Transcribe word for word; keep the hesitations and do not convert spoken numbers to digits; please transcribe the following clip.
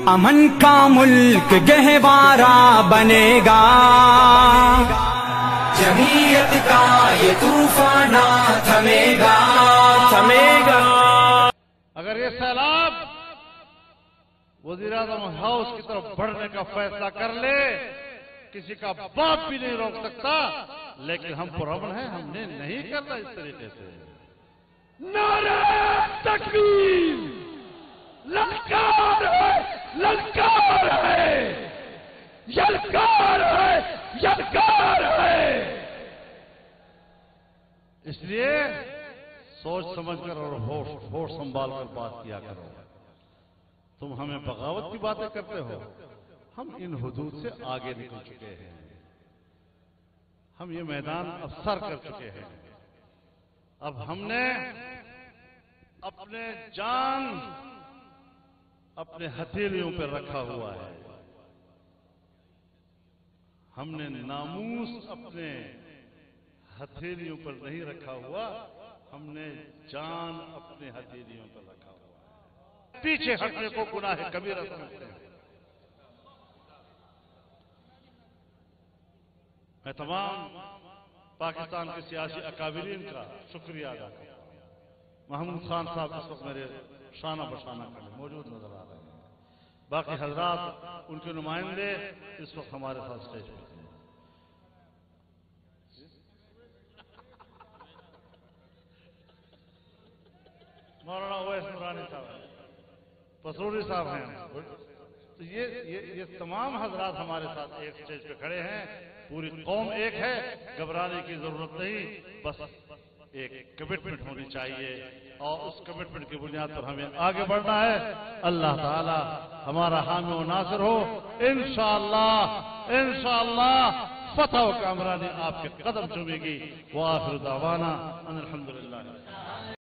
امن کا ملک گہوارہ بنے گا، جمعیت کا یہ طوفان تھمے گا تھمے گا۔ اگر یہ سیلاب وزیر اعظم ہاؤس کی طرف بڑھنے کا فیصلہ کر لے، کسی کا باپ بھی نہیں روک سکتا، لیکن ہم پرامن ہیں، ہم نے نہیں کرنا اس طریقے سے۔ نعرہ تکبیر، للکار ہے للکار ہے، یلکار ہے یلکار ہے۔ اس لیے سوچ سمجھ کر اور ہوش ہوش سنبھال کر بات کیا کرو۔ تم ہمیں بغاوت کی باتیں کرتے ہو، ہم ان حدود سے آگے نکل چکے ہیں، ہم یہ میدان اب سر کر چکے ہیں۔ اب ہم نے اپنے جان اپنے ہتھیلیوں پر رکھا ہوا ہے، ہم نے ناموس اپنے ہتھیلیوں پر نہیں رکھا ہوا، ہم نے جان اپنے ہتھیلیوں پر رکھا ہوا ہے۔ پیچھے ہٹنے کو گناہ کبیرہ سمجھتے ہیں۔ میں تمام پاکستان کے سیاسی اکابرین کا شکریہ ادا کرتا ہوں۔ محمود خان صاحب اس وقت میرے شانہ بشانہ کھڑے موجود نظر آ رہے ہیں، باقی حضرات ان کے نمائندے اس وقت ہمارے ساتھ اسٹیج پہ تھے۔ مولانا اویس نورانی صاحب ہیں، پسروری صاحب ہیں، تو یہ یہ تمام حضرات ہمارے ساتھ ایک اسٹیج پہ کھڑے ہیں۔ پوری قوم ایک ہے، گھبرانے کی ضرورت نہیں، بس ایک کمٹمنٹ ہونی چاہیے اور اس کمٹمنٹ کی بنیاد پر ہمیں آگے بڑھنا ہے۔ اللہ تعالی ہمارا حامی و ناصر ہو، انشاءاللہ انشاءاللہ فتح و کامرانی آپ کے قدم چومے گی۔ وآخر دعوانا ان الحمدللہ۔